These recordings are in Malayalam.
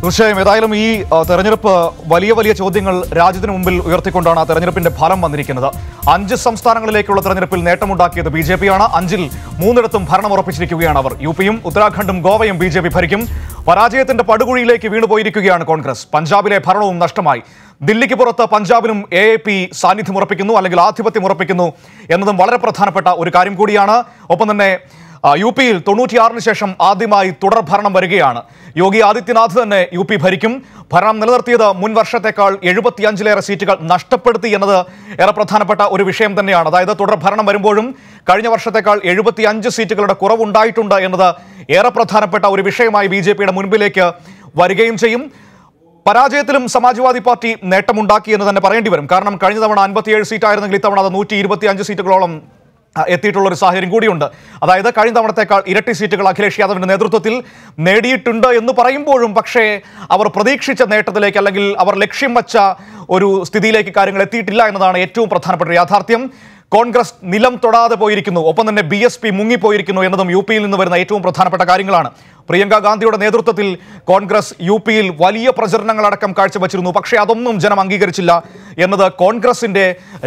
തീർച്ചയായും ഏതായാലും ഈ തെരഞ്ഞെടുപ്പ് വലിയ ചോദ്യങ്ങൾ രാജ്യത്തിന് മുമ്പിൽ ഉയർത്തിക്കൊണ്ടാണ് ആ തെരഞ്ഞെടുപ്പിന്റെ ഫലം വന്നിരിക്കുന്നത്. 5 സംസ്ഥാനങ്ങളിലേക്കുള്ള തെരഞ്ഞെടുപ്പിൽ നേട്ടമുണ്ടാക്കിയത് BJP ആണ്. 5-ൽ 3ഇടത്തും ഭരണം ഉറപ്പിച്ചിരിക്കുകയാണ് അവർ. യുപിയും ഉത്തരാഖണ്ഡും ഗോവയും BJP ഭരിക്കും. പരാജയത്തിന്റെ പടുകുഴിയിലേക്ക് വീണുപോയിരിക്കുകയാണ് കോൺഗ്രസ്. പഞ്ചാബിലെ ഭരണവും നഷ്ടമായി. ദില്ലിക്ക് പുറത്ത് പഞ്ചാബിലും AAP സാന്നിധ്യം ഉറപ്പിക്കുന്നു, അല്ലെങ്കിൽ ആധിപത്യം ഉറപ്പിക്കുന്നു എന്നതും വളരെ പ്രധാനപ്പെട്ട ഒരു കാര്യം കൂടിയാണ്. ഒപ്പം തന്നെ യുപിയിൽ 96-ന് ശേഷം ആദ്യമായി തുടർ ഭരണം വരികയാണ്. യോഗി ആദിത്യനാഥ് തന്നെ UP ഭരിക്കും. ഭരണം നിലനിർത്തിയത് മുൻ വർഷത്തേക്കാൾ 75-ലേറെ സീറ്റുകൾ നഷ്ടപ്പെടുത്തി എന്നത് ഏറെ പ്രധാനപ്പെട്ട ഒരു വിഷയം തന്നെയാണ്. അതായത് തുടർ ഭരണം വരുമ്പോഴും കഴിഞ്ഞ വർഷത്തേക്കാൾ 75 സീറ്റുകളുടെ കുറവുണ്ടായിട്ടുണ്ട് എന്നത് ഏറെ പ്രധാനപ്പെട്ട ഒരു വിഷയമായി BJPയുടെ മുൻപിലേക്ക് വരികയും ചെയ്യും. പരാജയത്തിലും സമാജ്വാദി പാർട്ടി നേട്ടമുണ്ടാക്കി എന്ന് തന്നെ പറയേണ്ടി വരും. കാരണം കഴിഞ്ഞ തവണ 57 സീറ്റായിരുന്നെങ്കിൽ ഇത്തവണ അത് 125 സീറ്റുകളോളം എത്തിയിട്ടുള്ള ഒരു സാഹചര്യം കൂടിയുണ്ട്. അതായത് കഴിഞ്ഞ തവണത്തേക്കാൾ ഇരട്ടി സീറ്റുകൾ അഖിലേഷ് യാദവിന്റെ നേതൃത്വത്തിൽ നേടിയിട്ടുണ്ട് എന്ന് പറയുമ്പോഴും പക്ഷേ അവർ പ്രതീക്ഷിച്ച നേട്ടത്തിലേക്ക്, അല്ലെങ്കിൽ അവർ ലക്ഷ്യം വച്ച ഒരു സ്ഥിതിയിലേക്ക് കാര്യങ്ങൾ എത്തിയിട്ടില്ല എന്നതാണ് ഏറ്റവും പ്രധാനപ്പെട്ട യാഥാർത്ഥ്യം. കോൺഗ്രസ് നിലം തൊടാതെ പോയിരിക്കുന്നു, ഒപ്പം തന്നെ BSP മുങ്ങിപ്പോയിരിക്കുന്നു എന്നതും യുപിയിൽ നിന്ന് വരുന്ന ഏറ്റവും പ്രധാനപ്പെട്ട കാര്യങ്ങളാണ്. പ്രിയങ്ക ഗാന്ധിയുടെ നേതൃത്വത്തിൽ കോൺഗ്രസ് യുപിയിൽ വലിയ പ്രചരണങ്ങളടക്കം കാഴ്ചവെച്ചിരുന്നു. പക്ഷേ അതൊന്നും ജനം അംഗീകരിച്ചില്ല എന്നത് കോൺഗ്രസിന്റെ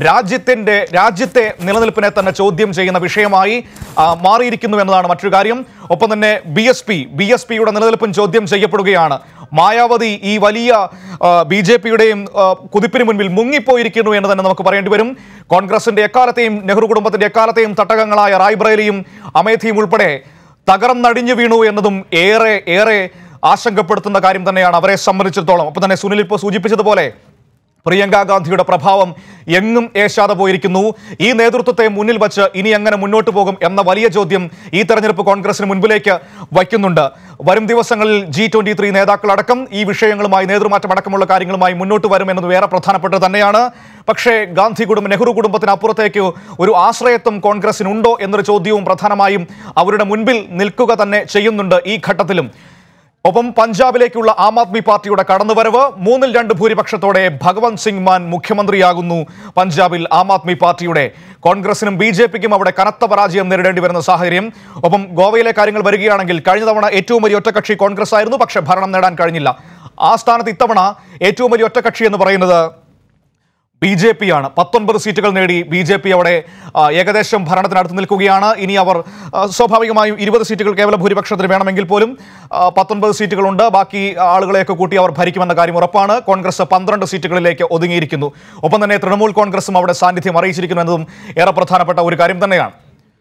രാജ്യത്തെ നിലനിൽപ്പിനെ തന്നെ ചോദ്യം ചെയ്യുന്ന വിഷയമായി മാറിയിരിക്കുന്നു എന്നതാണ് മറ്റൊരു കാര്യം. ഒപ്പം തന്നെ BSPയുടെ നിലനിൽപ്പും ചോദ്യം ചെയ്യപ്പെടുകയാണ്. മായാവതി ഈ വലിയ BJPയുടെയും കുതിപ്പിന് മുൻപിൽ മുങ്ങിപ്പോയിരിക്കുന്നു എന്ന് തന്നെ നമുക്ക് പറയേണ്ടി വരും. കോൺഗ്രസിന്റെ എക്കാലത്തെയും, നെഹ്റു കുടുംബത്തിന്റെ എക്കാലത്തെയും തട്ടകങ്ങളായ റായ്ബറേലിയും അമേഠിയും ഉൾപ്പെടെ തകർന്നടിഞ്ഞു വീണു എന്നതും ഏറെ ആശങ്കപ്പെടുത്തുന്ന കാര്യം തന്നെയാണ് അവരെ സംബന്ധിച്ചിടത്തോളം. ഒപ്പം തന്നെ സുനിൽ ഇപ്പോൾ സൂചിപ്പിച്ചതുപോലെ പ്രിയങ്ക ഗാന്ധിയുടെ പ്രഭാവം എങ്ങും ഏശാതെ പോയിരിക്കുന്നു. ഈ നേതൃത്വത്തെ മുന്നിൽ വച്ച് ഇനി എങ്ങനെ മുന്നോട്ട് പോകും എന്ന വലിയ ചോദ്യം ഈ തെരഞ്ഞെടുപ്പ് കോൺഗ്രസിന് മുൻപിലേക്ക് വയ്ക്കുന്നുണ്ട്. വരും ദിവസങ്ങളിൽ G23 നേതാക്കളടക്കം ഈ വിഷയങ്ങളുമായി, നേതൃമാറ്റം അടക്കമുള്ള കാര്യങ്ങളുമായി മുന്നോട്ട് വരുമെന്നത് വേറെ പ്രധാനപ്പെട്ടത് തന്നെയാണ്. പക്ഷേ നെഹ്റു കുടുംബത്തിന് അപ്പുറത്തേക്ക് ഒരു ആശ്രയത്വം കോൺഗ്രസിനുണ്ടോ എന്നൊരു ചോദ്യവും പ്രധാനമായും അവരുടെ മുൻപിൽ നിൽക്കുക തന്നെ ചെയ്യുന്നുണ്ട് ഈ ഘട്ടത്തിലും. ഒപ്പം പഞ്ചാബിലേക്കുള്ള ആം ആദ്മി പാർട്ടിയുടെ കടന്നുവരവ് 3-2 ഭൂരിപക്ഷത്തോടെ ഭഗവന്ത് സിംഗ് മാൻ മുഖ്യമന്ത്രിയാകുന്നു പഞ്ചാബിൽ ആം ആദ്മി പാർട്ടിയുടെ. കോൺഗ്രസിനും BJPക്കും അവിടെ കനത്ത പരാജയം നേരിടേണ്ടി വരുന്ന സാഹചര്യം. ഒപ്പം ഗോവയിലെ കാര്യങ്ങൾ വരികയാണെങ്കിൽ കഴിഞ്ഞ തവണ ഏറ്റവും വലിയ ഒറ്റക്കക്ഷി കോൺഗ്രസ് ആയിരുന്നു, പക്ഷേ ഭരണം നേടാൻ കഴിഞ്ഞില്ല. ആ സ്ഥാനത്ത് ഇത്തവണ ഏറ്റവും വലിയ ഒറ്റക്കക്ഷി എന്ന് പറയുന്നത് BJP ആണ്. 19 സീറ്റുകൾ നേടി BJP അവിടെ ഏകദേശം ഭരണത്തിനടുത്ത് നിൽക്കുകയാണ്. ഇനി അവർ സ്വാഭാവികമായും 20 സീറ്റുകൾ കേവല ഭൂരിപക്ഷത്തിന് വേണമെങ്കിൽ പോലും 19 സീറ്റുകളുണ്ട്. ബാക്കി ആളുകളെയൊക്കെ കൂട്ടി അവർ ഭരിക്കുമെന്ന കാര്യം ഉറപ്പാണ്. കോൺഗ്രസ് 12 സീറ്റുകളിലേക്ക് ഒതുങ്ങിയിരിക്കുന്നു. ഒപ്പം തന്നെ തൃണമൂൽ കോൺഗ്രസും അവിടെ സാന്നിധ്യം അറിയിച്ചിരിക്കുന്നു എന്നതും ഏറെ പ്രധാനപ്പെട്ട ഒരു കാര്യം തന്നെയാണ്.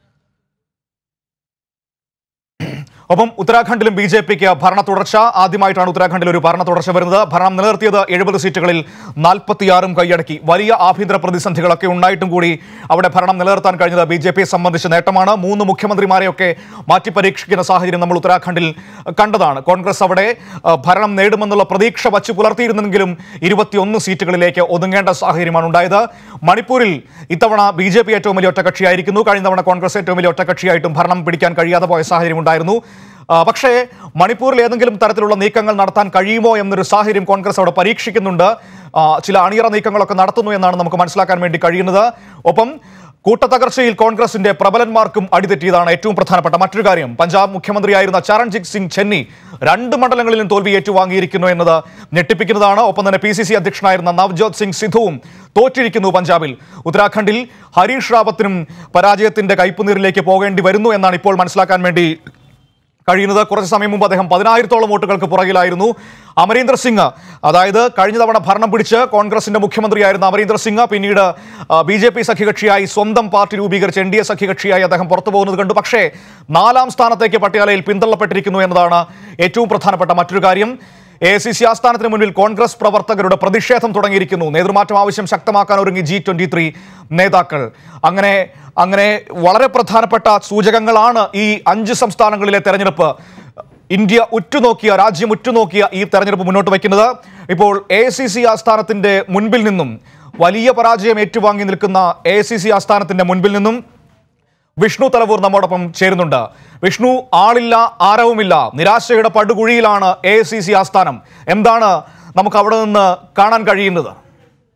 ഒപ്പം ഉത്തരാഖണ്ഡിലും BJPക്ക് ഭരണ തുടർച്ച. ആദ്യമായിട്ടാണ് ഉത്തരാഖണ്ഡിൽ ഒരു ഭരണ തുടർച്ച വരുന്നത്. ഭരണം നിലനിർത്തിയത് 70 സീറ്റുകളിൽ 46 കൈയടക്കി. വലിയ ആഭ്യന്തര പ്രതിസന്ധികളൊക്കെ ഉണ്ടായിട്ടും കൂടി അവിടെ ഭരണം നിലനിർത്താൻ കഴിഞ്ഞത് BJPയെ സംബന്ധിച്ച് നേട്ടമാണ്. 3 മുഖ്യമന്ത്രിമാരെയൊക്കെ മാറ്റി പരീക്ഷിക്കുന്ന സാഹചര്യം നമ്മൾ ഉത്തരാഖണ്ഡിൽ കണ്ടതാണ്. കോൺഗ്രസ് അവിടെ ഭരണം നേടുമെന്നുള്ള പ്രതീക്ഷ വച്ചു പുലർത്തിയിരുന്നെങ്കിലും 21 സീറ്റുകളിലേക്ക് ഒതുങ്ങേണ്ട സാഹചര്യമാണ് ഉണ്ടായത്. മണിപ്പൂരിൽ ഇത്തവണ BJP ഏറ്റവും വലിയ ഒറ്റക്കക്ഷിയായിരിക്കുന്നു. കഴിഞ്ഞ തവണ കോൺഗ്രസ് ഏറ്റവും വലിയ ഒറ്റക്കക്ഷിയായിട്ടും ഭരണം പിടിക്കാൻ കഴിയാതെ പോയ സാഹചര്യം ഉണ്ടായിരുന്നു. പക്ഷേ മണിപ്പൂരിൽ ഏതെങ്കിലും തരത്തിലുള്ള നീക്കങ്ങൾ നടത്താൻ കഴിയുമോ എന്നൊരു സാഹചര്യം കോൺഗ്രസ് അവിടെ പരീക്ഷിക്കുന്നുണ്ട്. ചില അണിയറ നീക്കങ്ങളൊക്കെ നടത്തുന്നു എന്നാണ് നമുക്ക് മനസ്സിലാക്കാൻ വേണ്ടി കഴിയുന്നത്. ഒപ്പം കൂട്ടത്തകർച്ചയിൽ കോൺഗ്രസിന്റെ പ്രബലന്മാർക്കും അടിതെറ്റിയതാണ് ഏറ്റവും പ്രധാനപ്പെട്ട മറ്റൊരു കാര്യം. പഞ്ചാബ് മുഖ്യമന്ത്രിയായിരുന്ന ചരൺജിത് സിംഗ് ചെന്നി 2 മണ്ഡലങ്ങളിലും തോൽവി ഏറ്റുവാങ്ങിയിരിക്കുന്നു എന്നത് ഞെട്ടിപ്പിക്കുന്നതാണ്. ഒപ്പം തന്നെ PCC അധ്യക്ഷനായിരുന്ന നവ്ജോത് സിംഗ് സിദ്ധുവും തോറ്റിരിക്കുന്നു പഞ്ചാബിൽ. ഉത്തരാഖണ്ഡിൽ ഹരീഷ് റാവത്തിനും പരാജയത്തിന്റെ കയ്പുനീരിലേക്ക് പോകേണ്ടി വരുന്നു എന്നാണ് ഇപ്പോൾ മനസ്സിലാക്കാൻ വേണ്ടി കഴിയുന്നത്. കുറച്ച് സമയം മുമ്പ് അദ്ദേഹം 10,000-ഓളം വോട്ടുകൾക്ക് പുറകിലായിരുന്നു. അമരീന്ദർ സിംഗ്, അതായത് കഴിഞ്ഞ തവണ ഭരണം പിടിച്ച് കോൺഗ്രസിന്റെ മുഖ്യമന്ത്രിയായിരുന്ന അമരീന്ദർ സിംഗ് പിന്നീട് BJP സഖ്യകക്ഷിയായി സ്വന്തം പാർട്ടി രൂപീകരിച്ച് NDA സഖ്യകക്ഷിയായി അദ്ദേഹം പുറത്തു പോകുന്നത് കണ്ടു. പക്ഷേ 4-ാം സ്ഥാനത്തേക്ക് പട്ടിയാലയിൽ പിന്തള്ളപ്പെട്ടിരിക്കുന്നു എന്നതാണ് ഏറ്റവും പ്രധാനപ്പെട്ട മറ്റൊരു കാര്യം. AICC ആസ്ഥാനത്തിന് മുന്നിൽ കോൺഗ്രസ് പ്രവർത്തകരുടെ പ്രതിഷേധം തുടങ്ങിയിരിക്കുന്നു. നേതൃമാറ്റം ആവശ്യം ശക്തമാക്കാൻ ഒരുങ്ങി G23 നേതാക്കൾ. അങ്ങനെ വളരെ പ്രധാനപ്പെട്ട സൂചകങ്ങളാണ് ഈ 5 സംസ്ഥാനങ്ങളിലെ തെരഞ്ഞെടുപ്പ്. രാജ്യം ഉറ്റുനോക്കിയ ഈ തെരഞ്ഞെടുപ്പ് മുന്നോട്ട് വയ്ക്കുന്നത്. ഇപ്പോൾ AICC ആസ്ഥാനത്തിന്റെ മുൻപിൽ നിന്നും വലിയ പരാജയം ഏറ്റുവാങ്ങി നിൽക്കുന്ന AICC ആസ്ഥാനത്തിന്റെ മുൻപിൽ നിന്നും വിഷ്ണു തലവൂർ നമ്മോടൊപ്പം ചേരുന്നുണ്ട്. വിഷ്ണു, ആളില്ല, ആരവുമില്ല, നിരാശയുടെ പടുകുഴിയിലാണ് AICC ആസ്ഥാനം. എന്താണ് നമുക്ക് അവിടെ നിന്ന് കാണാൻ കഴിയുന്നത്?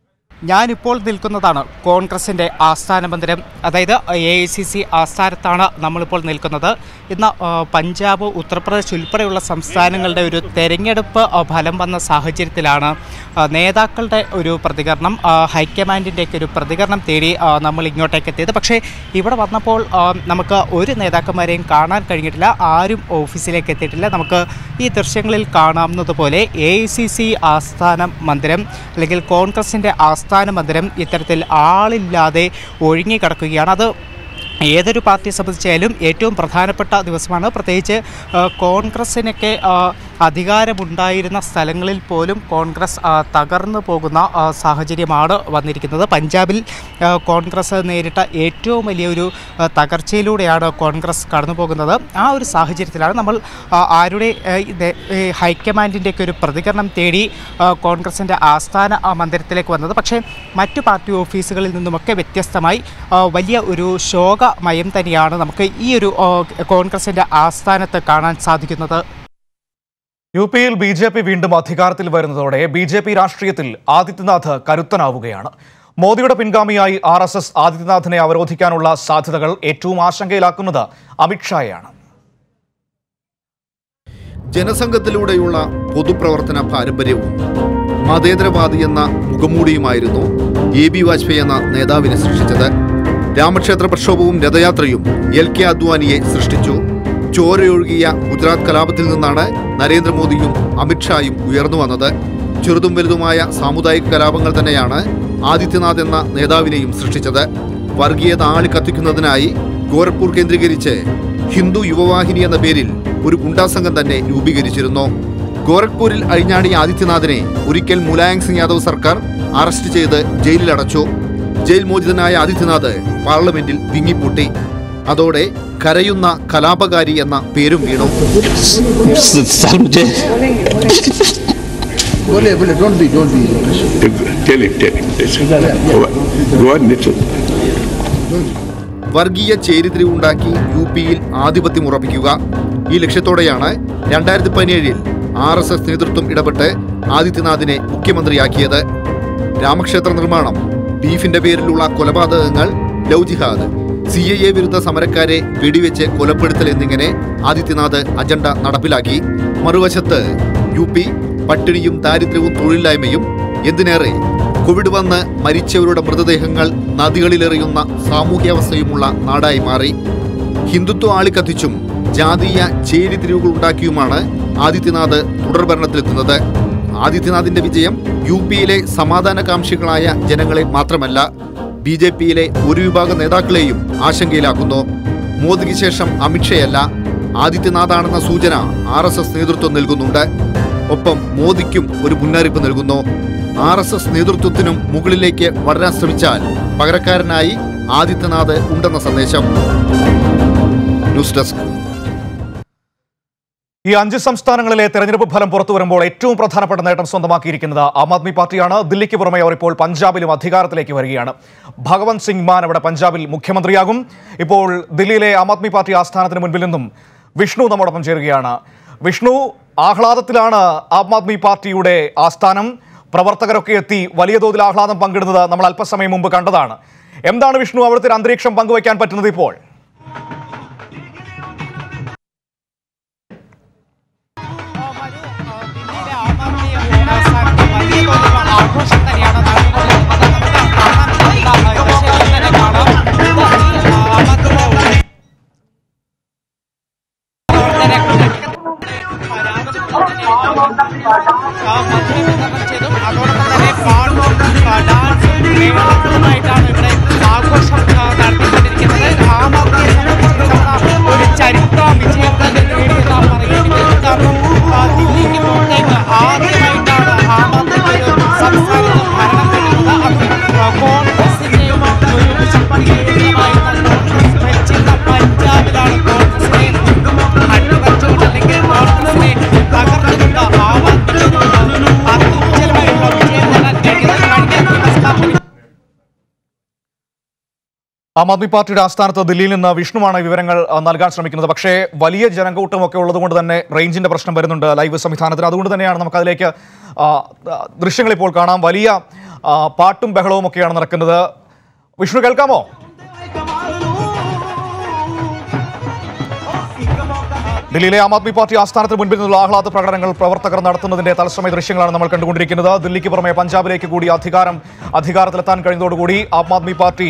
ഞാനിപ്പോൾ നിൽക്കുന്നതാണ് കോൺഗ്രസിൻ്റെ ആസ്ഥാന മന്ദിരം, അതായത് AICC ആസ്ഥാനത്താണ് നമ്മളിപ്പോൾ നിൽക്കുന്നത്. ഇന്ന് പഞ്ചാബ്, ഉത്തർപ്രദേശ് ഉൾപ്പെടെയുള്ള സംസ്ഥാനങ്ങളുടെ ഒരു തെരഞ്ഞെടുപ്പ് ഫലം വന്ന സാഹചര്യത്തിലാണ് നേതാക്കളുടെ ഒരു പ്രതികരണം, ഹൈക്കമാൻഡിൻ്റെയൊക്കെ ഒരു പ്രതികരണം തേടി നമ്മൾ ഇങ്ങോട്ടേക്ക് എത്തിയത്. പക്ഷേ ഇവിടെ വന്നപ്പോൾ നമുക്ക് ഒരു നേതാക്കന്മാരെയും കാണാൻ കഴിഞ്ഞിട്ടില്ല, ആരും ഓഫീസിലേക്ക് എത്തിയിട്ടില്ല. നമുക്ക് ഈ ദൃശ്യങ്ങളിൽ കാണാവുന്നതുപോലെ AICC ആസ്ഥാന മന്ദിരം അല്ലെങ്കിൽ കോൺഗ്രസിൻ്റെ ആസ്ഥാന മന്ദിരം ഇത്തരത്തിൽ ആളില്ലാതെ ഒഴുങ്ങിക്കിടക്കുകയാണ്. അത് ഏതൊരു പാർട്ടിയെ സംബന്ധിച്ചാലും ഏറ്റവും പ്രധാനപ്പെട്ട ദിവസമാണ്. പ്രത്യേകിച്ച് കോൺഗ്രസിനൊക്കെ അധികാരമുണ്ടായിരുന്ന സ്ഥലങ്ങളിൽ പോലും കോൺഗ്രസ് തകർന്നു പോകുന്ന സാഹചര്യമാണ് വന്നിരിക്കുന്നത്. പഞ്ചാബിൽ കോൺഗ്രസ് നേരിട്ട ഏറ്റവും വലിയൊരു തകർച്ചയിലൂടെയാണ് കോൺഗ്രസ് കടന്നു പോകുന്നത്. ആ ഒരു സാഹചര്യത്തിലാണ് നമ്മൾ ആരുടെ ഹൈക്കമാൻഡിൻ്റെയൊക്കെ ഒരു പ്രതികരണം തേടി കോൺഗ്രസിൻ്റെ ആസ്ഥാന മന്ദിരത്തിലേക്ക് വന്നത്. പക്ഷേ മറ്റു പാർട്ടി ഓഫീസുകളിൽ നിന്നുമൊക്കെ വ്യത്യസ്തമായി വലിയ ഒരു ശോകമയം തന്നെയാണ് നമുക്ക് ഈ ഒരു കോൺഗ്രസിൻ്റെ ആസ്ഥാനത്ത് കാണാൻ സാധിക്കുന്നത്. UPയിൽ BJP വീണ്ടും അധികാരത്തിൽ വരുന്നതോടെ BJP രാഷ്ട്രീയത്തിൽ ആദിത്യനാഥ് കരുത്തനാവുകയാണ്. മോദിയുടെ പിൻഗാമിയായി RSS ആദിത്യനാഥിനെ അവരോധിക്കാനുള്ള സാധ്യതകൾ ഏറ്റവും ആശങ്കയിലാക്കുന്നത് അമിത്ഷായാണ്. ജനസംഘത്തിലൂടെയുള്ള പൊതുപ്രവർത്തന പാരമ്പര്യവും മതേതരവാദി എന്ന മുഖംമൂടിയുമായിരുന്നു AB വാജ്പേയി എന്ന നേതാവിനെ സൃഷ്ടിച്ചത്. രാമക്ഷേത്ര പ്രക്ഷോഭവും രഥയാത്രയും LK അദ്വാനിയെ സൃഷ്ടിച്ചു. ചോരയൊഴുകിയ ഗുജറാത്ത് കലാപത്തിൽ നിന്നാണ് നരേന്ദ്രമോദിയും അമിത്ഷായും ഉയർന്നു വന്നത്. ചെറുതും വലുതുമായ സാമുദായിക കലാപങ്ങൾ തന്നെയാണ് ആദിത്യനാഥ് എന്ന നേതാവിനെയും സൃഷ്ടിച്ചത്. വർഗീയത ആളിക്കത്തിക്കുന്നതിനായി ഗോരഖ്പൂർ കേന്ദ്രീകരിച്ച് ഹിന്ദു യുവവാഹിനി എന്ന പേരിൽ ഒരു ഗുണ്ടാസംഘം തന്നെ രൂപീകരിച്ചിരുന്നു. ഗോരഖ്പൂരിൽ അഴിഞ്ഞാടിയ ആദിത്യനാഥിനെ ഒരിക്കൽ മുലായം സിംഗ് യാദവ് സർക്കാർ അറസ്റ്റ് ചെയ്ത് ജയിലിലടച്ചു. ജയിൽ മോചിതനായ ആദിത്യനാഥ് പാർലമെന്റിൽ വിങ്ങിപ്പൂട്ടി. അതോടെ കരയുന്ന കലാപകാരി എന്ന പേരും വീണു. വർഗീയ ചേരിതിരിവുണ്ടാക്കി UPയിൽ ആധിപത്യം ഉറപ്പിക്കുക. ഈ ലക്ഷ്യത്തോടെയാണ് 2017 RSS നേതൃത്വം ഇടപെട്ട് ആദിത്യനാഥിനെ മുഖ്യമന്ത്രിയാക്കിയത്. രാമക്ഷേത്ര നിർമ്മാണം, ബീഫിന്റെ പേരിലുള്ള കൊലപാതകങ്ങൾ, ലവ് ജിഹാദ്, CAA വിരുദ്ധ സമരക്കാരെ വെടിവെച്ച് കൊലപ്പെടുത്തൽ എന്നിങ്ങനെ ആദിത്യനാഥ് അജണ്ട നടപ്പിലാക്കി. മറുവശത്ത് UP പട്ടിണിയും ദാരിദ്ര്യവും തൊഴിലില്ലായ്മയും, എന്തിനേറെ കോവിഡ് വന്ന് മരിച്ചവരുടെ മൃതദേഹങ്ങൾ നദികളിലെറിയുന്ന സാമൂഹ്യാവസ്ഥയുമുള്ള നാടായി മാറി. ഹിന്ദുത്വം ആളിക്കത്തിച്ചും ജാതീയ ചേരിതിരിവുകൾ ഉണ്ടാക്കിയുമാണ് ആദിത്യനാഥ് തുടർഭരണത്തിലെത്തുന്നത്. ആദിത്യനാഥിന്റെ വിജയം UPയിലെ സമാധാനകാംക്ഷികളായ ജനങ്ങളെ മാത്രമല്ല, BJPയിലെ ഒരു വിഭാഗം നേതാക്കളെയും ആശങ്കയിലാക്കുന്നു. മോദിക്ക് ശേഷം അമിത്ഷയല്ല, ആദിത്യനാഥാണെന്ന സൂചന RSS നേതൃത്വം നൽകുന്നുണ്ട്. ഒപ്പം മോദിക്കും ഒരു മുന്നറിയിപ്പ് നൽകുന്നു. RSS നേതൃത്വത്തിനും മുകളിലേക്ക് വളരാൻ ശ്രമിച്ചാൽ പകരക്കാരനായി ആദിത്യനാഥ് ഉണ്ടെന്ന സന്ദേശം. News desk. ഈ 5 സംസ്ഥാനങ്ങളിലെ തെരഞ്ഞെടുപ്പ് ഫലം പുറത്തു വരുമ്പോൾ ഏറ്റവും പ്രധാനപ്പെട്ട നേട്ടം സ്വന്തമാക്കിയിരിക്കുന്നത് ആം ആദ്മി പാർട്ടിയാണ്. ദില്ലിക്ക് പുറമെ അവർ ഇപ്പോൾ പഞ്ചാബിലും അധികാരത്തിലേക്ക് വരികയാണ്. ഭഗവന്ത് സിംഗ് മാൻ അവിടെ പഞ്ചാബിൽ മുഖ്യമന്ത്രിയാകും. ഇപ്പോൾ ദില്ലിയിലെ ആം ആദ്മി പാർട്ടി ആസ്ഥാനത്തിന് മുൻപിൽ നിന്നും വിഷ്ണു നമ്മോടൊപ്പം ചേരുകയാണ്. വിഷ്ണു, ആഹ്ലാദത്തിലാണ് ആം ആദ്മി പാർട്ടിയുടെ ആസ്ഥാനം. പ്രവർത്തകരൊക്കെ എത്തി വലിയ തോതിൽ ആഹ്ലാദം പങ്കിടുന്നത് നമ്മൾ അല്പസമയം മുമ്പ് കണ്ടതാണ്. എന്താണ് വിഷ്ണു അവിടുത്തെ അന്തരീക്ഷം പങ്കുവയ്ക്കാൻ പറ്റുന്നത് ഇപ്പോൾ? ആഘോഷം തന്നെയാണ് അതോടൊപ്പം തന്നെ പാട്ടും ഡാൻസും മേളങ്ങളുമായിട്ടാണ് ഇവിടെ ആഘോഷം നടത്തിക്കൊണ്ടിരിക്കുന്നത്. ആം ആദ്മിയെ സംബന്ധിച്ചിടത്തോളം ഒരു ചരിത്ര വിജയം തന്നെ നേടിയെന്നാണ് പറയുന്നത്. കാരണം ദില്ലിക്ക് പുറത്തേക്ക് ആദ്യമായിട്ടാണ് ആം ആദ്മി ഒരു സംസ്ഥാനത്ത് ഭരണം നേടുന്നത്. അത് കോൺഗ്രസിന്റെ ഒരു ശക്തികേന്ദ്രമായി കോൺഗ്രസ് ഭരിച്ചിരുന്ന പഞ്ചാബിലാണ് കോൺഗ്രസിനെ അട്ടിമറിച്ചുകൊണ്ട് അല്ലെങ്കിൽ കോൺഗ്രസിനെ തകർന്നുകൊണ്ട് ആം ആദ്മി അത്യുജ്വലമായിട്ടുള്ള വിജയം നേടാൻ കഴിഞ്ഞത് കഴിഞ്ഞ ദിവസം ആം ആദ്മി പാർട്ടിയുടെ ആസ്ഥാനത്ത് ദില്ലിയിൽ നിന്ന് വിഷ്ണുവാണ് വിവരങ്ങൾ നൽകാൻ ശ്രമിക്കുന്നത്. പക്ഷേ വലിയ ജനക്കൂട്ടമൊക്കെ ഉള്ളതുകൊണ്ട് തന്നെ റേഞ്ചിന്റെ പ്രശ്നം വരുന്നുണ്ട് ലൈവ് സംവിധാനത്തിന്. അതുകൊണ്ട് തന്നെയാണ് നമുക്ക് അതിലേക്ക് ദൃശ്യങ്ങൾ ഇപ്പോൾ കാണാം. വലിയ പാട്ടും ബഹളവും ഒക്കെയാണ് നടക്കുന്നത്. വിഷ്ണു, കേൾക്കാമോ? ദില്ലിയിലെ ആം ആദ്മി പാർട്ടി ആസ്ഥാനത്തിന് മുൻപിൽ നിന്നുള്ള ആഹ്ലാദ പ്രകടനങ്ങൾ പ്രവർത്തകർ നടത്തുന്നതിന്റെ തത്സമയ ദൃശ്യങ്ങളാണ് നമ്മൾ കണ്ടുകൊണ്ടിരിക്കുന്നത്. ദില്ലിക്ക് പുറമെ പഞ്ചാബിലേക്ക് കൂടി അധികാരത്തിലെത്താൻ കഴിഞ്ഞതോടുകൂടി ആം ആദ്മി പാർട്ടി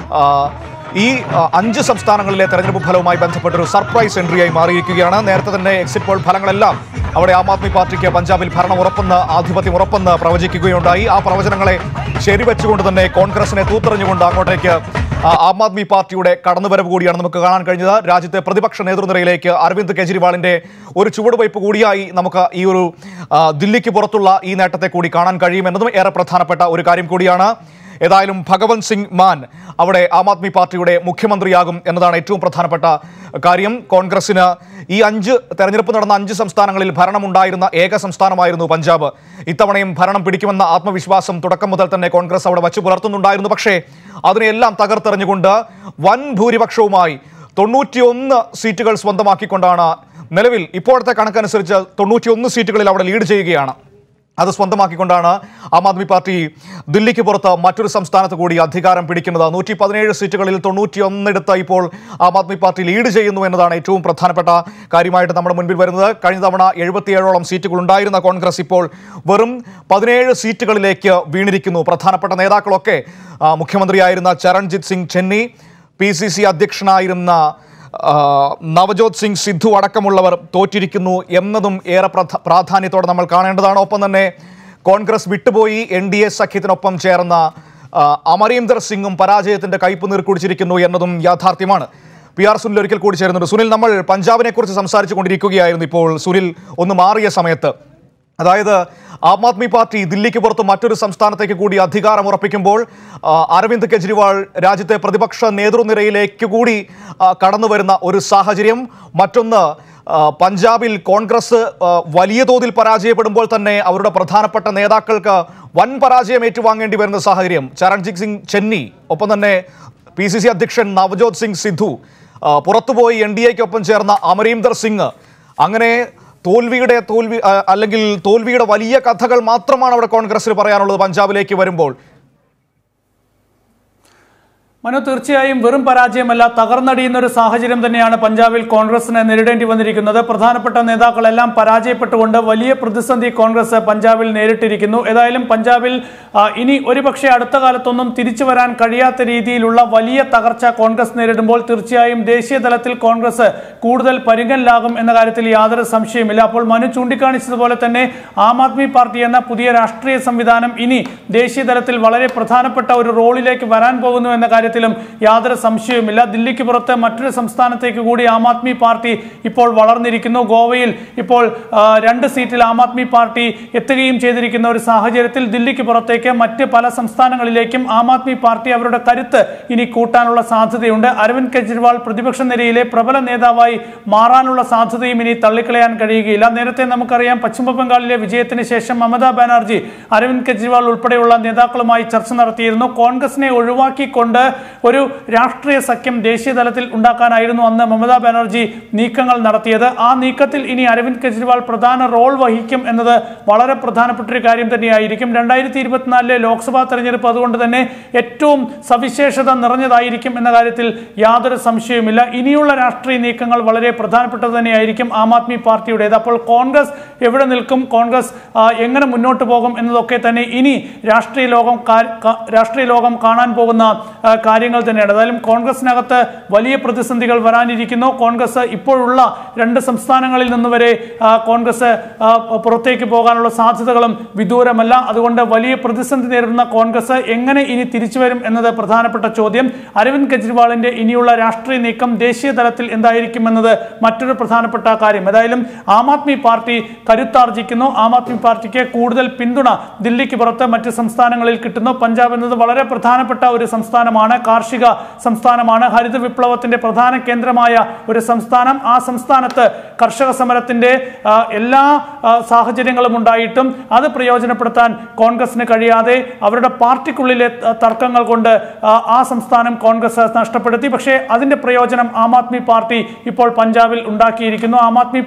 ഈ 5 സംസ്ഥാനങ്ങളിലെ തെരഞ്ഞെടുപ്പ് ഫലവുമായി ബന്ധപ്പെട്ടൊരു സർപ്രൈസ് എൻട്രിയായി മാറിയിരിക്കുകയാണ്. നേരത്തെ തന്നെ എക്സിറ്റ് പോൾ ഫലങ്ങളെല്ലാം അവിടെ ആം ആദ്മി പാർട്ടിക്ക് പഞ്ചാബിൽ ഭരണം ഉറപ്പെന്ന്, ആധിപത്യം ഉറപ്പെന്ന് പ്രവചിക്കുകയുണ്ടായി. ആ പ്രവചനങ്ങളെ ശരിവെച്ചുകൊണ്ട് തന്നെ കോൺഗ്രസിനെ തൂത്തെറിഞ്ഞുകൊണ്ട് അങ്ങോട്ടേക്ക് ആം ആദ്മി പാർട്ടിയുടെ കടന്നുവരവ് കൂടിയാണ് നമുക്ക് കാണാൻ കഴിഞ്ഞത്. രാജ്യത്തെ പ്രതിപക്ഷ നേതൃനിരയിലേക്ക് അരവിന്ദ് കെജ്രിവാളിന്റെ ഒരു ചുവടുവയ്പ് കൂടിയായി നമുക്ക് ഈ ഒരു ദില്ലിക്ക് പുറത്തുള്ള ഈ നേട്ടത്തെ കൂടി കാണാൻ കഴിയുമെന്നതും ഏറെ പ്രധാനപ്പെട്ട ഒരു കാര്യം കൂടിയാണ്. ഏതായാലും ഭഗവന്ത് സിംഗ് മാൻ അവിടെ ആം ആദ്മി പാർട്ടിയുടെ മുഖ്യമന്ത്രിയാകും എന്നതാണ് ഏറ്റവും പ്രധാനപ്പെട്ട കാര്യം. കോൺഗ്രസിന് ഈ തെരഞ്ഞെടുപ്പ് നടന്ന 5 സംസ്ഥാനങ്ങളിൽ ഭരണമുണ്ടായിരുന്ന ഏക സംസ്ഥാനമായിരുന്നു പഞ്ചാബ്. ഇത്തവണയും ഭരണം പിടിക്കുമെന്ന ആത്മവിശ്വാസം തുടക്കം മുതൽ തന്നെ കോൺഗ്രസ് അവിടെ വച്ചു പുലർത്തുന്നുണ്ടായിരുന്നു. പക്ഷേ അതിനെല്ലാം തകർത്തെറിഞ്ഞുകൊണ്ട് വൻ ഭൂരിപക്ഷവുമായി 91 സീറ്റുകൾ സ്വന്തമാക്കിക്കൊണ്ടാണ് നിലവിൽ ഇപ്പോഴത്തെ കണക്കനുസരിച്ച് 91 സീറ്റുകളിൽ അവിടെ ലീഡ് ചെയ്യുകയാണ്. അത് സ്വന്തമാക്കിക്കൊണ്ടാണ് ആം ആദ്മി പാർട്ടി ദില്ലിക്ക് പുറത്ത് മറ്റൊരു സംസ്ഥാനത്ത് കൂടി അധികാരം പിടിക്കുന്നത്. 117 സീറ്റുകളിൽ 91 എടുത്ത് ഇപ്പോൾ ആം ആദ്മി പാർട്ടി ലീഡ് ചെയ്യുന്നു എന്നതാണ് ഏറ്റവും പ്രധാനപ്പെട്ട കാര്യമായിട്ട് നമ്മുടെ മുൻപിൽ വരുന്നത്. കഴിഞ്ഞ തവണ 77ഓളം സീറ്റുകൾ ഉണ്ടായിരുന്ന കോൺഗ്രസ് ഇപ്പോൾ വെറും 17 സീറ്റുകളിലേക്ക് വീണിരിക്കുന്നു. പ്രധാനപ്പെട്ട നേതാക്കളൊക്കെ മുഖ്യമന്ത്രിയായിരുന്ന ചരൺജിത് സിംഗ് ചെന്നി, PCC അധ്യക്ഷനായിരുന്ന നവജോത് സിംഗ് സിദ്ധു അടക്കമുള്ളവർ തോറ്റിരിക്കുന്നു എന്നതും ഏറെ പ്രാധാന്യത്തോടെ നമ്മൾ കാണേണ്ടതാണ്. ഒപ്പം തന്നെ കോൺഗ്രസ് വിട്ടുപോയി NDA സഖ്യത്തിനൊപ്പം ചേർന്ന അമരീന്ദർ സിംഗും പരാജയത്തിന്റെ കയ്പ് നീർക്കുടിച്ചിരിക്കുന്നു എന്നതും യാഥാർത്ഥ്യമാണ്. PR സുനിൽ ഒരിക്കൽ കൂടി ചേരുന്നുണ്ട്. സുനിൽ, നമ്മൾ പഞ്ചാബിനെ കുറിച്ച് സംസാരിച്ചു കൊണ്ടിരിക്കുകയായിരുന്നു. ഇപ്പോൾ സുനിൽ ഒന്ന് മാറിയ സമയത്ത്, അതായത് ആം ആദ്മി പാർട്ടി ദില്ലിക്ക് പുറത്ത് മറ്റൊരു സംസ്ഥാനത്തേക്ക് കൂടി അധികാരം ഉറപ്പിക്കുമ്പോൾ അരവിന്ദ് കെജ്രിവാൾ രാജ്യത്തെ പ്രതിപക്ഷ നേതൃനിരയിലേക്ക് കൂടി കടന്നു വരുന്ന ഒരു സാഹചര്യം. മറ്റൊന്ന്, പഞ്ചാബിൽ കോൺഗ്രസ് വലിയ തോതിൽ പരാജയപ്പെടുമ്പോൾ തന്നെ അവരുടെ പ്രധാനപ്പെട്ട നേതാക്കൾക്ക് വൻ പരാജയം ഏറ്റുവാങ്ങേണ്ടി വരുന്ന സാഹചര്യം. ചരൺജിത് സിംഗ് ചെന്നി, ഒപ്പം തന്നെ PCC അധ്യക്ഷൻ നവജോത് സിംഗ് സിദ്ധു, പുറത്തുപോയി NDAക്കൊപ്പം ചേർന്ന അമരീന്ദർ സിംഗ്, അങ്ങനെ തോൽവിയുടെ വലിയ കഥകൾ മാത്രമാണ് അവിടെ കോൺഗ്രസിന് പറയാനുള്ളത് പഞ്ചാബിലേക്ക് വരുമ്പോൾ. മനു, തീർച്ചയായും വെറും പരാജയമല്ല, തകർന്നടിയുന്ന ഒരു സാഹചര്യം തന്നെയാണ് പഞ്ചാബിൽ കോൺഗ്രസിന് നേരിടേണ്ടി വന്നിരിക്കുന്നത്. പ്രധാനപ്പെട്ട നേതാക്കളെല്ലാം പരാജയപ്പെട്ടുകൊണ്ട് വലിയ പ്രതിസന്ധി കോൺഗ്രസ് പഞ്ചാബിൽ നേരിട്ടിരിക്കുന്നു. ഏതായാലും പഞ്ചാബിൽ ഇനി ഒരുപക്ഷെ അടുത്ത കാലത്തൊന്നും തിരിച്ചു വരാൻ കഴിയാത്ത രീതിയിലുള്ള വലിയ തകർച്ച കോൺഗ്രസ് നേരിടുമ്പോൾ തീർച്ചയായും ദേശീയ തലത്തിൽ കോൺഗ്രസ് കൂടുതൽ പരുങ്ങലിലാകും എന്ന കാര്യത്തിൽ യാതൊരു സംശയമില്ല. അപ്പോൾ മനു ചൂണ്ടിക്കാണിച്ചതുപോലെ തന്നെ ആം ആദ്മി പാർട്ടി എന്ന പുതിയ രാഷ്ട്രീയ സംവിധാനം ഇനി ദേശീയ തലത്തിൽ വളരെ പ്രധാനപ്പെട്ട ഒരു റോളിലേക്ക് വരാൻ പോകുന്നു എന്ന കാര്യത്തിൽ യാതൊരു സംശയവുമില്ല. ദില്ലിക്ക് പുറത്ത് മറ്റൊരു സംസ്ഥാനത്തേക്ക് കൂടി ആം ആദ്മി പാർട്ടി ഇപ്പോൾ വളർന്നിരിക്കുന്നു. ഗോവയിൽ ഇപ്പോൾ 2 സീറ്റിൽ ആം ആദ്മി പാർട്ടി എത്തുകയും ചെയ്തിരിക്കുന്ന ഒരു സാഹചര്യത്തിൽ ദില്ലിക്ക് പുറത്തേക്ക് മറ്റ് പല സംസ്ഥാനങ്ങളിലേക്കും ആം ആദ്മി പാർട്ടി അവരുടെ കരുത്ത് ഇനി കൂട്ടാനുള്ള സാധ്യതയുണ്ട്. അരവിന്ദ് കെജ്രിവാൾ പ്രതിപക്ഷ നിരയിലെ പ്രബല നേതാവായി മാറാനുള്ള സാധ്യതയും ഇനി തള്ളിക്കളയാൻ കഴിയുകയില്ല. നേരത്തെ നമുക്കറിയാം, പശ്ചിമ ബംഗാളിലെ വിജയത്തിന് ശേഷം മമതാ ബാനർജി അരവിന്ദ് കെജ്രിവാൾ ഉൾപ്പെടെയുള്ള നേതാക്കളുമായി ചർച്ച നടത്തിയിരുന്നു. കോൺഗ്രസിനെ ഒഴിവാക്കിക്കൊണ്ട് ഒരു രാഷ്ട്രീയ സഖ്യം ദേശീയ തലത്തിൽ ഉണ്ടാക്കാനായിരുന്നു അന്ന് മമതാ ബാനർജി നീക്കങ്ങൾ നടത്തിയത്. ആ നീക്കത്തിൽ ഇനി അരവിന്ദ് കെജ്രിവാൾ പ്രധാന റോൾ വഹിക്കും എന്നത് വളരെ പ്രധാനപ്പെട്ട ഒരു കാര്യം തന്നെയായിരിക്കും. 2024 ലോക്സഭാ തെരഞ്ഞെടുപ്പ് അതുകൊണ്ട് തന്നെ ഏറ്റവും സവിശേഷത നിറഞ്ഞതായിരിക്കും എന്ന കാര്യത്തിൽ യാതൊരു സംശയവുമില്ല. ഇനിയുള്ള രാഷ്ട്രീയ നീക്കങ്ങൾ വളരെ പ്രധാനപ്പെട്ടത് തന്നെയായിരിക്കും ആം ആദ്മി പാർട്ടിയുടേത്. അപ്പോൾ കോൺഗ്രസ് എവിടെ നിൽക്കും, കോൺഗ്രസ് എങ്ങനെ മുന്നോട്ട് പോകും എന്നതൊക്കെ തന്നെ ഇനി രാഷ്ട്രീയ ലോകം കാണാൻ പോകുന്ന കാര്യങ്ങൾ തന്നെയാണ്. ഏതായാലും കോൺഗ്രസിനകത്ത് വലിയ പ്രതിസന്ധികൾ വരാനിരിക്കുന്നു. കോൺഗ്രസ് ഇപ്പോഴുള്ള 2 സംസ്ഥാനങ്ങളിൽ നിന്ന് വരെ കോൺഗ്രസ് പുറത്തേക്ക് പോകാനുള്ള സാധ്യതകളും വിദൂരമല്ല. അതുകൊണ്ട് വലിയ പ്രതിസന്ധി നേരിടുന്ന കോൺഗ്രസ് എങ്ങനെ ഇനി തിരിച്ചു വരും എന്നത് പ്രധാനപ്പെട്ട ചോദ്യം. അരവിന്ദ് കെജ്രിവാളിന്റെ ഇനിയുള്ള രാഷ്ട്രീയ നീക്കം ദേശീയ തലത്തിൽ എന്തായിരിക്കും എന്നത് മറ്റൊരു പ്രധാനപ്പെട്ട കാര്യം. ഏതായാലും ആം ആദ്മി പാർട്ടി കരുത്താർജിക്കുന്നു. ആം ആദ്മി പാർട്ടിക്ക് കൂടുതൽ പിന്തുണ ദില്ലിക്ക് പുറത്ത് മറ്റ് സംസ്ഥാനങ്ങളിൽ കിട്ടുന്നു. പഞ്ചാബ് എന്നത് വളരെ പ്രധാനപ്പെട്ട ഒരു സംസ്ഥാനമാണ്. കാർഷിക സംസ്ഥാനമാണ്, ഹരിത വിപ്ലവത്തിന്റെ പ്രധാന കേന്ദ്രമായ ഒരു സംസ്ഥാനം. ആ സംസ്ഥാനത്ത് കർഷക സമരത്തിന്റെ എല്ലാ സാഹചര്യങ്ങളും ഉണ്ടായിട്ടും അത് പ്രയോജനപ്പെടുത്താൻ കോൺഗ്രസിന് കഴിയാതെ അവരുടെ പാർട്ടിക്കുള്ളിലെ തർക്കങ്ങൾ കൊണ്ട് ആ സംസ്ഥാനം കോൺഗ്രസ് നഷ്ടപ്പെടുത്തി. പക്ഷേ അതിന്റെ പ്രയോജനം ആം ആദ്മി പാർട്ടി ഇപ്പോൾ പഞ്ചാബിൽ ഉണ്ടാക്കിയിരിക്കുന്നു. ആം ആദ്മി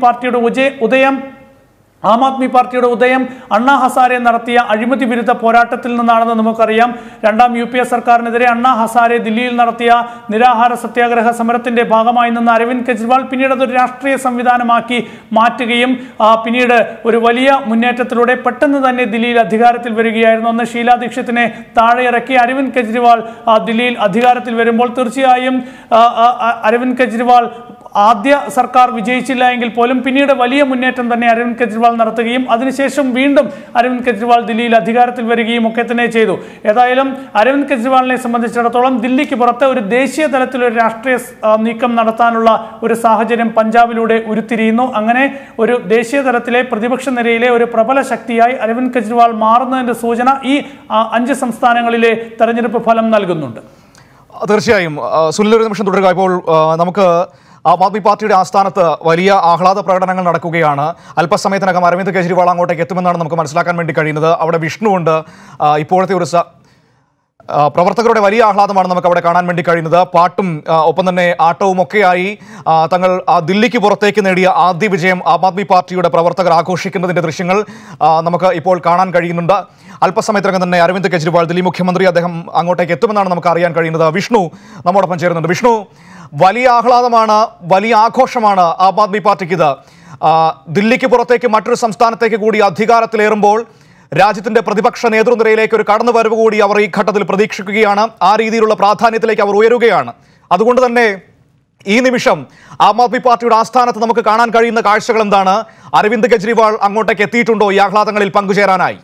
പാർട്ടിയുടെ ഉദയം അണ്ണാ ഹസാരെ നടത്തിയ അഴിമതി വിരുദ്ധ പോരാട്ടത്തിൽ നിന്നാണെന്ന് നമുക്കറിയാം. രണ്ടാം UPA സർക്കാരിനെതിരെ അണ്ണാ ഹസാരെ ദില്ലിയിൽ നടത്തിയ നിരാഹാര സത്യാഗ്രഹ സമരത്തിന്റെ ഭാഗമായി നിന്ന് അരവിന്ദ് കെജ്രിവാൾ പിന്നീട് അതൊരു രാഷ്ട്രീയ സംവിധാനമാക്കി മാറ്റുകയും പിന്നീട് ഒരു വലിയ മുന്നേറ്റത്തിലൂടെ പെട്ടെന്ന് തന്നെ ദില്ലിയിൽ അധികാരത്തിൽ വരികയായിരുന്നു. അന്ന് ഷീലാ ദീക്ഷിത്തിനെ താഴെ ഇറക്കി അരവിന്ദ് കെജ്രിവാൾ ദില്ലിയിൽ അധികാരത്തിൽ വരുമ്പോൾ തീർച്ചയായും അരവിന്ദ് കെജ്രിവാൾ ആദ്യ സർക്കാർ വിജയിച്ചില്ല എങ്കിൽ പോലും പിന്നീട് വലിയ മുന്നേറ്റം തന്നെ അരവിന്ദ് കെജ്രിവാൾ നടത്തുകയും അതിനുശേഷം വീണ്ടും അരവിന്ദ് കെജ്രിവാൾ ദില്ലിയിൽ അധികാരത്തിൽ വരികയും ഒക്കെ തന്നെ ചെയ്തു. ഏതായാലും അരവിന്ദ് കെജ്രിവാളിനെ സംബന്ധിച്ചിടത്തോളം ദില്ലിക്ക് പുറത്ത് ഒരു ദേശീയ തലത്തിൽ ഒരു രാഷ്ട്രീയ നീക്കം നടത്താനുള്ള ഒരു സാഹചര്യം പഞ്ചാബിലൂടെ ഉരുത്തിരിയുന്നു. അങ്ങനെ ഒരു ദേശീയ തലത്തിലെ പ്രതിപക്ഷ നിരയിലെ ഒരു പ്രബല ശക്തിയായി അരവിന്ദ് കെജ്രിവാൾ മാറുന്നതിന്റെ സൂചന ഈ 5 സംസ്ഥാനങ്ങളിലെ തെരഞ്ഞെടുപ്പ് ഫലം നൽകുന്നുണ്ട്. തീർച്ചയായും സുനിൽ, ഒരു നിമിഷം തുടരുക. ഇപ്പോൾ നമുക്ക് ആം ആദ്മി പാർട്ടിയുടെ ആസ്ഥാനത്ത് വലിയ ആഹ്ലാദ പ്രകടനങ്ങൾ നടക്കുകയാണ്. അല്പസമയത്തിനകം അരവിന്ദ് കെജ്രിവാൾ അങ്ങോട്ടേക്ക് എത്തുമെന്നാണ് നമുക്ക് മനസ്സിലാക്കാൻ വേണ്ടി കഴിയുന്നത്. അവിടെ വിഷ്ണുവുണ്ട്. ഇപ്പോഴത്തെ ഒരു പ്രവർത്തകരുടെ വലിയ ആഹ്ലാദമാണ് നമുക്ക് അവിടെ കാണാൻ വേണ്ടി കഴിയുന്നത്. പാട്ടും ഒപ്പം തന്നെ ആട്ടവും ഒക്കെയായി തങ്ങൾ ദില്ലിക്ക് പുറത്തേക്ക് നേടിയ ആദ്യ വിജയം ആം ആദ്മി പാർട്ടിയുടെ പ്രവർത്തകർ ആഘോഷിക്കുന്നതിൻ്റെ ദൃശ്യങ്ങൾ നമുക്ക് ഇപ്പോൾ കാണാൻ കഴിയുന്നുണ്ട്. അല്പസമയത്തിനകം തന്നെ അരവിന്ദ് കെജ്രിവാൾ, ദില്ലി മുഖ്യമന്ത്രി, അദ്ദേഹം അങ്ങോട്ടേക്ക് എത്തുമെന്നാണ് നമുക്ക് അറിയാൻ കഴിയുന്നത്. വിഷ്ണു നമ്മോടൊപ്പം ചേരുന്നുണ്ട്. വിഷ്ണു, വലിയ ആഹ്ലാദമാണ്, വലിയ ആഘോഷമാണ് ആം ആദ്മി പാർട്ടിക്ക് ഇത്. ദില്ലിക്ക് പുറത്തേക്ക് മറ്റൊരു സംസ്ഥാനത്തേക്ക് കൂടി അധികാരത്തിലേറുമ്പോൾ രാജ്യത്തിന്റെ പ്രതിപക്ഷ നേതൃനിരയിലേക്ക് ഒരു കടന്നുവരവ് കൂടി അവർ ഈ ഘട്ടത്തിൽ പ്രതീക്ഷിക്കുകയാണ്. ആ രീതിയിലുള്ള പ്രാധാന്യത്തിലേക്ക് അവർ ഉയരുകയാണ്. അതുകൊണ്ട് തന്നെ ഈ നിമിഷം ആം ആദ്മി പാർട്ടിയുടെ ആസ്ഥാനത്ത് നമുക്ക് കാണാൻ കഴിയുന്ന കാഴ്ചകൾ എന്താണ്? അരവിന്ദ് കെജ്രിവാൾ അങ്ങോട്ടേക്ക് എത്തിയിട്ടുണ്ടോ ഈ ആഹ്ലാദങ്ങളിൽ പങ്കുചേരാനായി?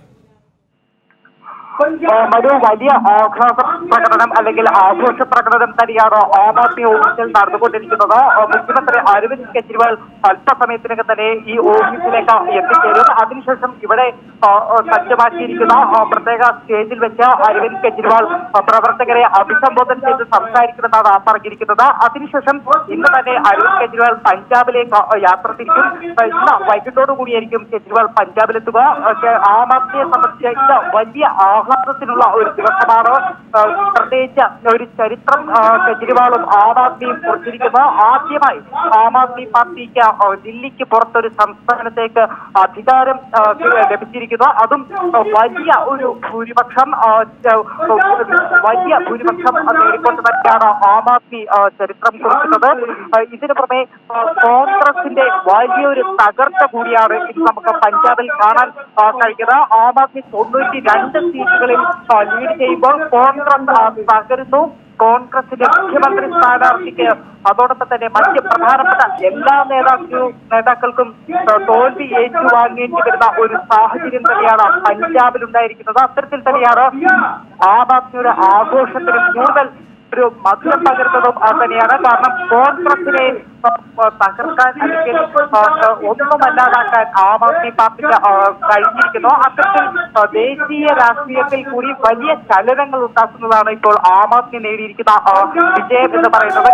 ഒരു വലിയ ആഘോഷ പ്രകടനം അല്ലെങ്കിൽ ആഘോഷ പ്രകടനം തന്നെയാണ് ആം ആദ്മി ഓഫീസിൽ നടന്നുകൊണ്ടിരിക്കുന്നത്. മുഖ്യമന്ത്രി അരവിന്ദ് കെജ്രിവാൾ അല്പസമയത്തിനകം തന്നെ ഈ ഓഫീസിലേക്ക് എത്തിച്ചേരും. അതിനുശേഷം ഇവിടെ സജ്ജമാക്കിയിരിക്കുന്ന പ്രത്യേക സ്റ്റേജിൽ വെച്ച് അരവിന്ദ് കെജ്രിവാൾ പ്രവർത്തകരെ അഭിസംബോധന ചെയ്ത് സംസാരിക്കുമെന്നാണ് പറഞ്ഞിരിക്കുന്നത്. അതിനുശേഷം ഇന്ന് തന്നെ അരവിന്ദ് കെജ്രിവാൾ പഞ്ചാബിലേക്ക് യാത്ര തിരിക്കും. ഇന്ന് വൈകിട്ടോടുകൂടിയായിരിക്കും കെജ്രിവാൾ പഞ്ചാബിലെത്തുക. ആം ആദ്മിയെ സംബന്ധിച്ച് ഇത് വലിയ ആഹ്ലാദത്തിനുള്ള ഒരു ദിവസമാണ്. പ്രത്യേകിച്ച് ഒരു ചരിത്രം കെജ്രിവാളും ആം ആദ്മിയും കുറിച്ചിരിക്കുന്നു. ആദ്യമായി ആം ആദ്മി പാർട്ടിക്ക് ദില്ലിക്ക് പുറത്തൊരു സംസ്ഥാനത്തേക്ക് അധികാരം ലഭിച്ചിരിക്കുന്നു. അതും വലിയ ഭൂരിപക്ഷം നേടിക്കൊണ്ട് തന്നെയാണ് ആം ആദ്മി ചരിത്രം കുറിക്കുന്നത്. ഇതിനു പുറമെ കോൺഗ്രസിന്റെ വലിയൊരു തകർച്ച കൂടിയാണ് ഇത് നമുക്ക് പഞ്ചാബിൽ കാണാൻ കഴിയുന്നത്. ആം ആദ്മി 92 സീറ്റുകളിൽ ലീഡ് ചെയ്യുമ്പോൾ കോൺഗ്രസ് തകരുന്നു. കോൺഗ്രസിന്റെ മുഖ്യമന്ത്രി സ്ഥാനാർത്ഥിക്ക് അതോടൊപ്പം തന്നെ മറ്റ് പ്രധാനപ്പെട്ട എല്ലാ നേതാക്കൾക്കും തോൽവി ഏറ്റുവാങ്ങേണ്ടി വരുന്ന ഒരു സാഹചര്യം തന്നെയാണ് പഞ്ചാബിൽ ഉണ്ടായിരിക്കുന്നത്. അത്തരത്തിൽ തന്നെയാണ് ആം ആദ്മിയുടെ ആഘോഷത്തിന് കൂടുതൽ ഒരു മധുരം പകരുന്നതും തന്നെയാണ്. കാരണം കോൺഗ്രസിനെ തകർക്കാൻ അല്ലെങ്കിൽ ഒന്നുമല്ലാതാക്കാൻ ആം ആദ്മി പാർട്ടിക്ക് കഴിഞ്ഞിരിക്കുന്നു. അത്തരത്തിൽ ദേശീയ രാഷ്ട്രീയത്തിൽ കൂടി വലിയ ചലനങ്ങൾ ഉണ്ടാക്കുന്നതാണ് ഇപ്പോൾ ആം ആദ്മി നേടിയിരിക്കുന്ന വിജയം എന്ന് പറയുന്നത്.